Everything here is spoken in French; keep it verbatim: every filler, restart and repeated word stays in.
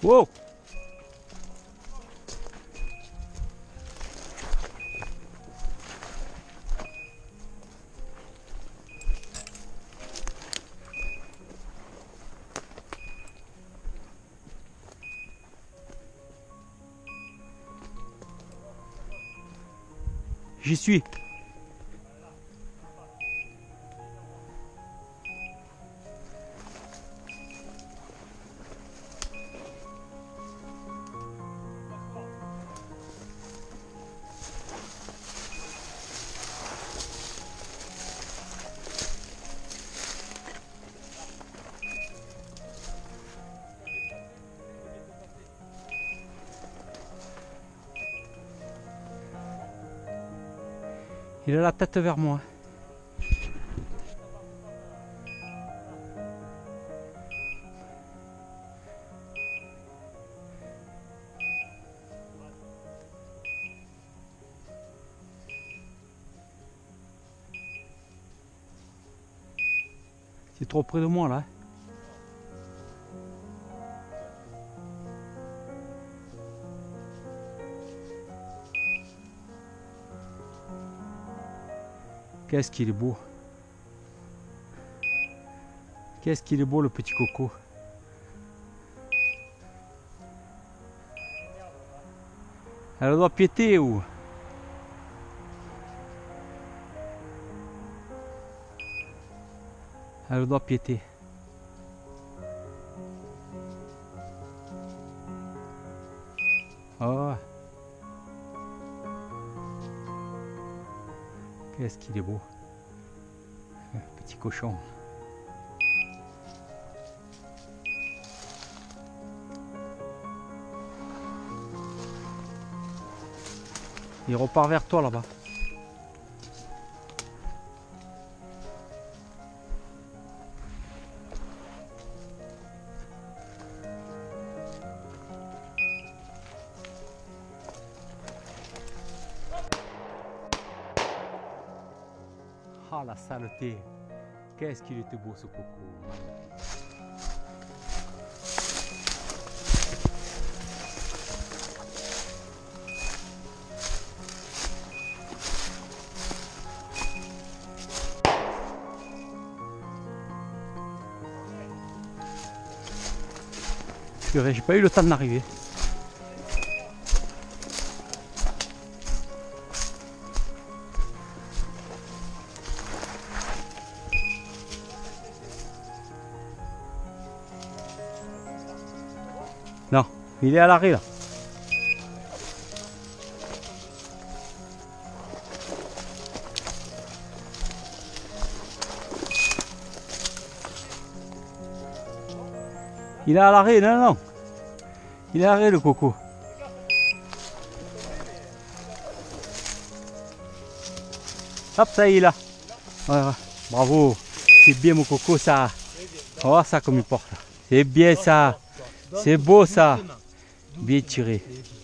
Wow! J'y suis. Il a la tête vers moi. C'est trop près de moi là. Qu'est-ce qu'il est beau. Qu'est-ce qu'il est beau le petit coco. Elle doit piéter ou? Elle doit piéter. Oh. Qu'est-ce qu'il est beau. Petit cochon. Il repart vers toi là-bas. Ah la saleté. Qu'est-ce qu'il était beau ce coco. J'ai pas eu le temps d'arriver. Non, il est à l'arrêt là. Il est à l'arrêt, non, non. Il est à l'arrêt le coco. Hop, ça y est là. Ouais, ouais. Bravo. C'est bien mon coco ça. Oh ça comme il porte. C'est bien ça. C'est beau ça. Bien tiré.